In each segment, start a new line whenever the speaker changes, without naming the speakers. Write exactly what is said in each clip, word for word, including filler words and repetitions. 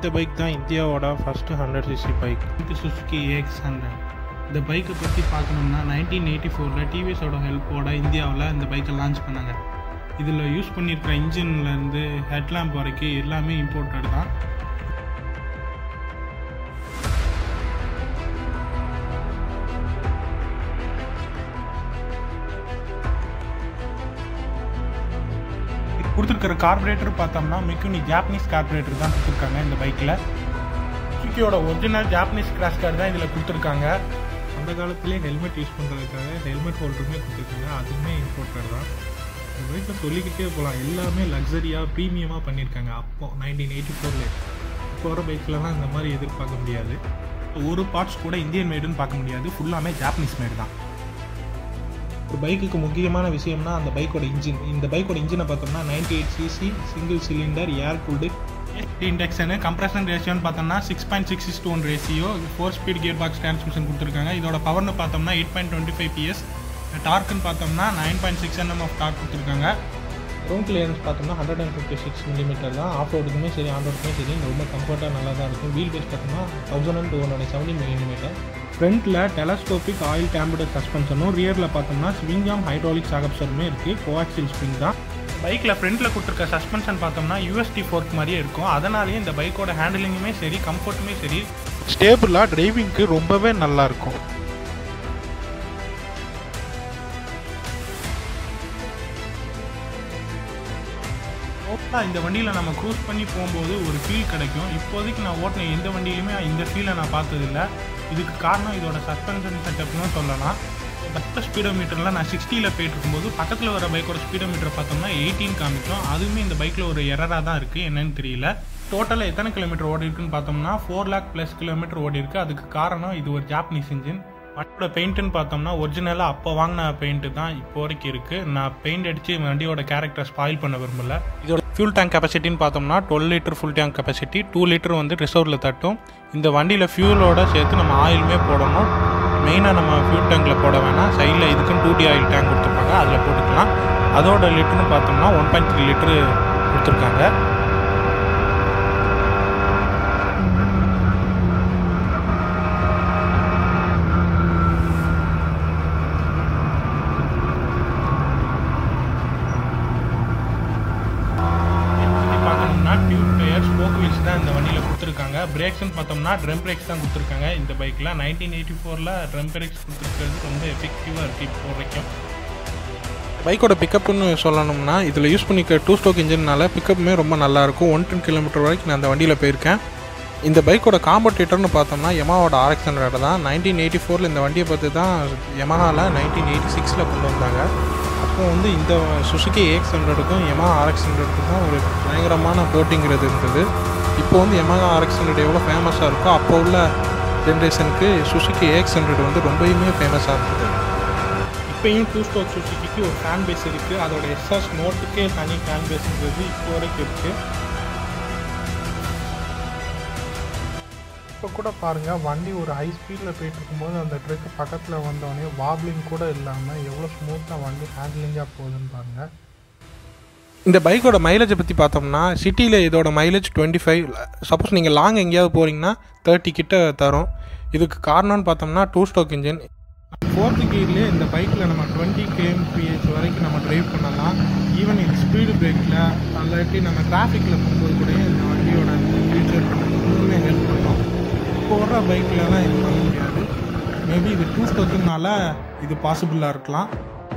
இந்த பைக் தான் இந்தியாவோட first hundred CC bike, Suzuki Ax one hundred. இந்த பைக்கை பற்றி பார்க்கணும்னா நைன்டீன் எயிட்டி ஃபோரில் டிவிஎஸோட ஹெல்ப்போட இந்தியாவில் இந்த பைக்கை லான்ச் பண்ணாங்க. இதில் யூஸ் பண்ணியிருக்கிற இன்ஜின்லேருந்து ஹெட்லாம்ப் வரைக்கும் எல்லாமே இம்போர்ட்டட் தான். கொடுத்துருக்கிற கார்பரேட்டர் பார்த்தோம்னா மிக்குனி ஜாப்பனீஸ் கார்பரேட்டர் தான் கொடுத்துருக்காங்க இந்த பைக்கில். சுசுக்கியோட ஒரிஜினல் ஜாப்பனீஸ் கிராஷ் கார்டு தான் இதில் கொடுத்துருக்காங்க. அந்த காலத்துலேயே ஹெல்மெட் யூஸ் பண்ணுறதுக்காக ஹெல்மெட் ஹோல்டருமே கொடுத்துருக்காங்க, அதுவுமே இம்போர்ட்டட் தான். இந்த பைக்கை சொல்லிக்கிட்டே போகலாம், எல்லாமே லக்ஸரியாக ப்ரீமியமாக பண்ணியிருக்காங்க. அப்போ நைன்டீன் எயிட்டி ஃபோரில் இப்போ வர பைக்லலாம் இந்த மாதிரி எதிர்பார்க்க முடியாது. ஒரு பார்ட்ஸ் கூட இந்தியன் மேடுன்னு பார்க்க முடியாது, ஃபுல்லாமே ஜாப்பனீஸ் மேடு தான். ஒரு பைக்குக்கு முக்கியமான விஷயம்னா அந்த பைக்கோட இன்ஜின். இந்த பைக்கோட இன்ஜினை பார்த்தோம்னா ninety eight CC single cylinder air cooled induction. Compression ரேஷியோன்னு பார்த்தோம்னா six point six is to one ratio. Four speed gear box transmission கொடுத்துருக்காங்க. இதோட பவர்னு பார்த்தோம்னா eight point twenty five PS. டார்க்குன்னு பார்த்தோம்னா nine point six NM of torque கொடுத்துருக்காங்க. Room clearance பார்த்தோம்னா hundred and fifty six millimetre தான். ஆஃப் ரோடுக்குமே சரி ஆன் ரோடுக்குமே சரி ரொம்ப கம்ஃபர்ட்டாக நல்லா தான் இருக்கும். வீல் பேஸ் பார்த்தோம்னா thousand and two hundred seventy millimetre. ஃப்ரண்ட்டில் டெலஸ்கோபிக் ஆயில் டேம்பர்டு சஸ்பென்ஷனும், ரியரில் பார்த்தோம்னா ஸ்விங் ஆர்ம் ஹைட்ராலிக் சாகப்சருமே இருக்குது. கோஆக்சில் ஸ்ப்ரிங் தான். பைக்கில் ஃப்ரண்ட்டில் கொடுத்துருக்க சஸ்பென்ஷன் பார்த்தோம்னா யூஎஸ்டி ஃபோர்க் மாதிரியே இருக்கும். அதனாலேயே இந்த பைக்கோட ஹேண்டிலிங்குமே சரி கம்ஃபர்ட்டுமே சரி ஸ்டேபிளாக டிரைவிங்க்கு ரொம்பவே நல்லாயிருக்கும். இந்த வண்டியில் நம்ம க்ரூஸ் பண்ணி போகும்போது ஒரு ஃபீல் கிடைக்கும். இப்போதைக்கு நான் ஓட்டின எந்த வண்டியிலுமே இந்த ஃபீலை நான் பார்த்ததில்லை. இதுக்கு காரணம் இதோட சஸ்பென்ஷன் செட்டப்னு சொல்லலாம். பத்து ஸ்பீடோமீட்டரில் நான் சிக்ஸ்டியில் போயிட்டு இருக்கும்போது பக்கத்தில் வர பைக்கோட ஸ்பீடோமீட்டர் பார்த்தோம்னா எயிட்டீன் காமிக்கும். அதுவுமே இந்த பைக்கில் ஒரு எரராக தான் இருக்குது, என்னன்னு தெரியல. டோட்டலாக எத்தனை கிலோமீட்டர் ஓடி இருக்குன்னு பார்த்தோம்னா ஃபோர் லேக் ப்ளஸ் கிலோமீட்டர் ஓடி இருக்குது. அதுக்கு காரணம் இது ஒரு ஜாப்பனீஸ் இன்ஜின். வண்டியோட பெயிண்ட்டுன்னு பார்த்தோம்னா ஒரிஜினலாக அப்போ வாங்கின பெயிண்ட்டு தான் இப்போ வரைக்கும் இருக்குது. நான் பெயிண்ட் அடித்து வண்டியோட கேரக்டர் ஸ்பாயில் பண்ண விரும்பல. இதோட ஃபியூல் டேங்க் கெப்பாசிட்டின்னு பார்த்தோம்னா twelve litre full tank capacity, two litre வந்து ரிசர்வில் தட்டும். இந்த வண்டியில் ஃபியூலோட சேர்த்து நம்ம ஆயிலுமே போடணும். மெயினாக நம்ம ஃபியூல் டேங்கில் போட வேணாம், சைடில் இதுக்குன்னு டூ டி ஆயில் டேங்க் கொடுத்துருப்பாங்க, அதில் போட்டுக்கலாம். அதோட லிட்டர்னு பார்த்தோம்னா ஒன் பாயிண்ட் த்ரீ லிட்டரு கொடுத்துருக்காங்க. இந்த வண்டியில் கொடுத்துருக்காங்க. பிரேக்ஸ்ன்னு பார்த்தோம்னா ட்ரம் பிரேக்ஸ் தான் கொடுத்துருக்காங்க இந்த பைக்கில். நைன்டீன் எயிட்டி ஃபோரில் ட்ரம் பிரேக்ஸ் கொடுத்துருக்கிறது ரொம்ப எஃபெக்டிவாக இருக்குது இப்போ வரைக்கும். பைக்கோட பிக்கப்னு சொல்லணும்னா இதில் யூஸ் பண்ணிக்க டூ ஸ்டோக் இன்ஜின்னால பிக்கப்புமே ரொம்ப நல்லாயிருக்கும். ஒன் டென் கிலோமீட்டர் வரைக்கும் நான் அந்த வண்டியில் போயிருக்கேன். இந்த பைக்கோட காம்படிட்டர்னு பார்த்தோம்னா யமாவோட ஆர் எக்ஸ் ஹண்ட்ரட் தான். நைன்டீன் எயிட்டி ஃபோரில் இந்த வண்டியை பார்த்து தான் யமஹாவில் நைன்டீன் எயிட்டி சிக்ஸில் கொண்டு வந்தாங்க. அப்போ வந்து இந்த சுசுகி எக்ஸ் ஹண்ட்ரடுக்கும் யமஹா ஆர் எக்ஸ் ஹண்ட்ரடுக்கும் தான் ஒரு பயங்கரமான போட்டிங்கிறது இருந்தது. இப்போ வந்து யமஹா ஆர் எக்ஸ் ஹண்ட்ரட் எவ்வளோ ஃபேமஸாக இருக்கோ அப்போ உள்ள ஜென்ரேஷனுக்கு சுசுகி எக்ஸ் ஹண்ட்ரட் வந்து ரொம்பவுமே ஃபேமஸாக இருக்குது. இப்போயும் டூ ஸ்டோக் சுசுகிக்கு ஒரு ஃபேன் பேஸ் இருக்குது. அதோட எஸ்எஸ் நோட்டுக்கே தனி ஃபேன் பேஸுங்கிறது இப்போ வரைக்கும் இருக்குது. இப்போ கூட பாருங்கள், வண்டி ஒரு ஹை ஸ்பீடில் போயிட்டு இருக்கும்போது அந்த ட்ரக்கு பக்கத்தில் வந்தோடனே வாப்லிங் கூட இல்லாமல் எவ்வளோ ஸ்மூத்தாக வண்டி ஹேண்ட்லிங்காக போகுதுன்னு பாருங்கள். இந்த பைக்கோட மைலேஜை பற்றி பார்த்தோம்னா சிட்டியில் இதோட மைலேஜ் டுவெண்ட்டி ஃபைவ். சப்போஸ் நீங்கள் லாங் எங்கேயாவது போகிறீங்கன்னா தேர்ட்டி கிட்ட தரும். இதுக்கு காரணம்னு பார்த்தோம்னா டூ ஸ்டோக் இன்ஜின். ஃபோர்த்து கியர்லேயே இந்த பைக்கில் நம்ம டுவெண்ட்டி கிலோமீட்டர் வரைக்கும் நம்ம ட்ரைவ் பண்ணலாம். ஈவன் இது ஸ்பீடு பிரேக்கில் அல்லாட்டி நம்ம டிராஃபிக்கில் போகும்போது கூட இந்த வண்டியோட ஃபீச்சர் இன்னுமே ஹெல்ப் பண்ணும். இப்போ வர பைக்கிலலாம் இது பண்ண முடியாது. மேபி இது டூ ஸ்டோக்குனால இது பாசிபிளாக இருக்கலாம்.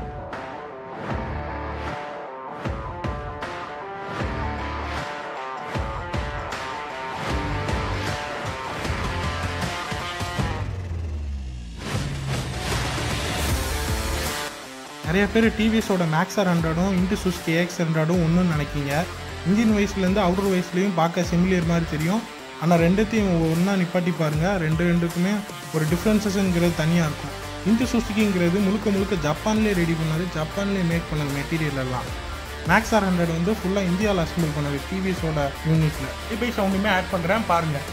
நிறைய பேர் டிவிஎஸோட மேக்ஸார் ஹண்ட்ரடும் Ind-Suzuki Ax ஹண்ட்ரடும் ஒன்றுன்னு நினைக்கிங்க. இன்ஜின் வைஸ்லேருந்து அவுட்டர் வைஸ்லேயும் பார்க்க சிமிலியர் மாதிரி தெரியும். ஆனால் ரெண்டுத்தையும் ஒன்றா நிப்பாட்டி பாருங்கள், ரெண்டு ரெண்டுக்குமே ஒரு டிஃப்ரென்சஸ்ங்கிறது தனியாக இருக்கும். Ind-Suzukiங்கிறது முழுக்க முழுக்க ஜப்பான்லேயே ரெடி பண்ணது, ஜப்பான்லேயே மேக் பண்ணது மெட்டீரியல் எல்லாம். மேக்ஸார் ஹண்ட்ரட் வந்து ஃபுல்லாக இந்தியாவில் அசம்பிள் பண்ணது டிவிஎஸோட யூனிட்டில். டிபை சவுண்டுமே ஆட் பண்ணுறேன் பாருங்கள்.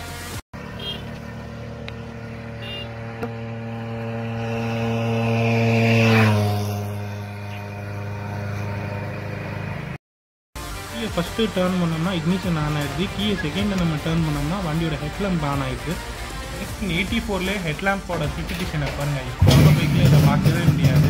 ஃபஸ்ட்டு டேர்ன் பண்ணோம்னா இக்னிஷன் ஆன் ஆயிடுது. கீயை செகண்டில் நம்ம டேர்ன் பண்ணோம்னா வண்டியோட ஹெட்லாம்ப் ஆன் ஆயிடுது. நெக்ஸ்ட் எயிட்டி ஃபோர்லேயே ஹெட்லாம்போட ஸ்பெசிஃபிகேஷனை பாருங்கள். இப்போ வர பைக்கில் இதை பார்க்கவே முடியாது.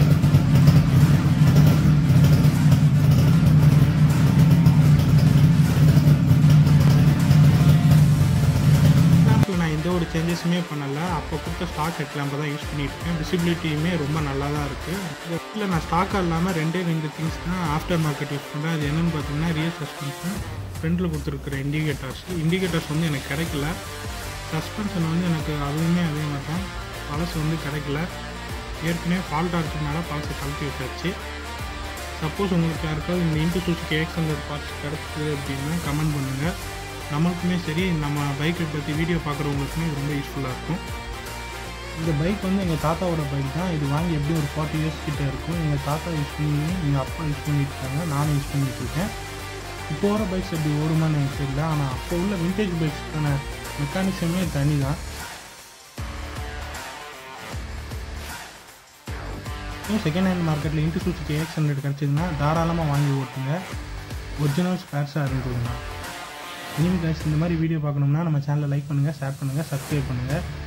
நான் எந்த ஒரு சேஞ்சஸுமே பண்ணலை. அப்போ கொடுத்த ஸ்டாக் ஹெட்லாம்பை தான் யூஸ் பண்ணிட்டு இருக்கேன். விசிபிலிட்டியுமே ரொம்ப நல்லா தான் இருக்குது. இல்லை நான் ஸ்டாக்காக இல்லாமல் ரெண்டே ரெண்டு திங்ஸ் தான் ஆஃப்டர் மார்க்கெட் யூஸ் பண்ணுறேன். அது என்னென்னு பார்த்தீங்கன்னா ரியர் சஸ்பென்ஷன், ஃப்ரண்ட்டில் கொடுத்துருக்குற இண்டிகேட்டர்ஸ். இண்டிகேட்டர்ஸ் வந்து எனக்கு கிடைக்கல. சஸ்பென்ஷன் வந்து எனக்கு அதுவுமே அதே மாதிரி தான் பழசு வந்து கிடைக்கல. ஏற்கனவே ஃபால்ட்டாக இருக்கிறதுனால பழசை கழட்டி வச்சாச்சு. சப்போஸ் உங்களுக்கு யாருக்காவது இந்த Ind-Suzuki Ax one hundred parts கிடச்சிது அப்படின்னா கமெண்ட் பண்ணுங்கள். நம்மளுக்குமே சரி, நம்ம பைக்கை பற்றி வீடியோ பார்க்குறவங்களுக்குமே ரொம்ப யூஸ்ஃபுல்லாக இருக்கும். இந்த பைக் வந்து எங்கள் தாத்தாவோட பைக் தான். இது வாங்கி எப்படி ஒரு ஃபார்ட்டி இயர்ஸ் கிட்டே இருக்கும். எங்கள் தாத்தா யூஸ் பண்ணி எங்கள் அப்பா யூஸ் பண்ணிட்டு இருக்காங்க, நானும் யூஸ் பண்ணிகிட்டு இருக்கேன். இப்போ வர பைக்ஸ் எப்படி ஓடுமான்னு எனக்கு தெரியல. ஆனால் அப்போ உள்ள விண்டேஜ் பைக்ஸ்க்கான மெக்கானிசமே தனி தான். செகண்ட் ஹேண்ட் மார்க்கெட்டில் Ind-Suzuki Ax one hundred கிடச்சிதுன்னா தாராளமாக வாங்கி ஓட்டுங்க. ஒரிஜினல் ஸ்பேர்ஸாக இருந்ததுன்னா. இனிமேல் இந்த மாதிரி வீடியோ பார்க்கணும்னா நம்ம சேனலை லைக் பண்ணுங்கள், ஷேர் பண்ணுங்கள், சப்ஸ்கிரைப் பண்ணுங்கள்.